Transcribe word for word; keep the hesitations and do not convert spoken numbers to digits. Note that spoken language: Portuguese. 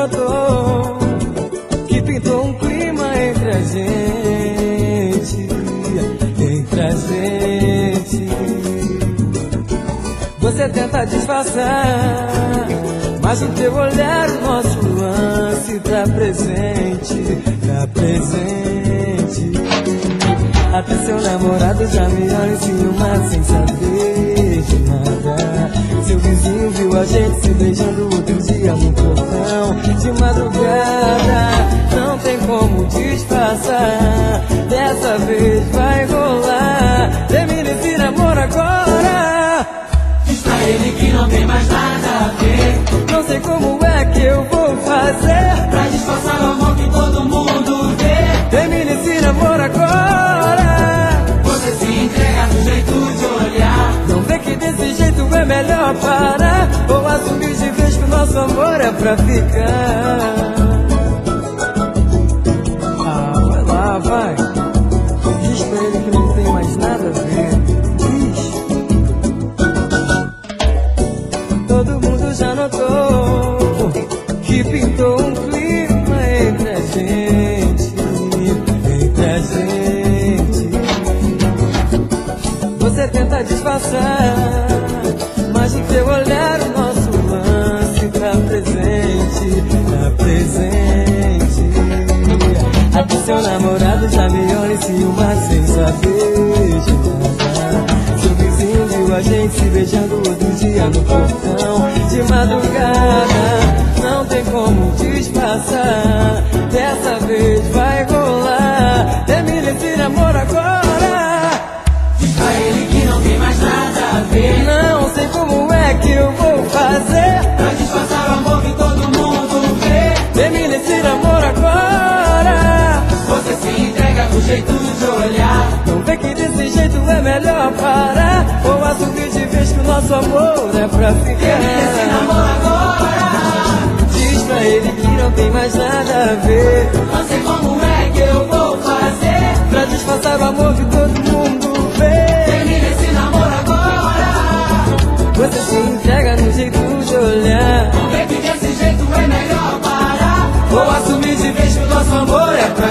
notou que pintou um clima entre a gente, entre a gente. Você tenta disfarçar, mas o teu olhar, o nosso lance tá presente, tá presente. Até seu namorado já me olha em cima sem saber de nada. Seu vizinho viu a gente se beijando outro dia no portão de madrugada. Não tem como disfarçar, dessa vez vai rolar. Termina esse namoro agora. Diz pra ele que não tem mais nada a ver. Não sei como é que eu vou fazer pra disfarçar o amor que todo mundo vê. Termina esse namoro agora. Você se entrega do jeito de olhar. Não vê que desse jeito é melhor parar, ou assumir de vez que o nosso amor é pra ficar. Ah, vai lá, vai. Diz pra ele que não tem mais nada a ver. Diz. Todo mundo já notou que pintou um clima entre a gente, entre a gente. Você tenta disfarçar, mas o teu olhar, o nosso lance tá presente, tá presente. Até seu namorado já me olha em cima sem saber de nada. Seu vizinho viu a gente se beijando outro dia no portão de madrugada. Não tem como disfarçar, dessa vez vai rolar. Termina esse namoro agora. Diz pra ele que não tem mais nada a ver. Não sei como é que eu vou fazer pra disfarçar o amor que todo mundo vê. Termina esse namoro agora. Você se entrega do jeito de olhar. Não vê que desse jeito é melhor parar, ou assumir de vez que o nosso amor é pra ficar. Termina esse namoro agora. Diz pra ele que não tem mais nada a ver. Não sei como é que eu vou fazer pra disfarçar o amor que todo mundo vê. Termina esse namoro agora. Você se entrega no jeito de olhar. Não vê que desse jeito é melhor parar, ou assumir de vez que o nosso amor é pra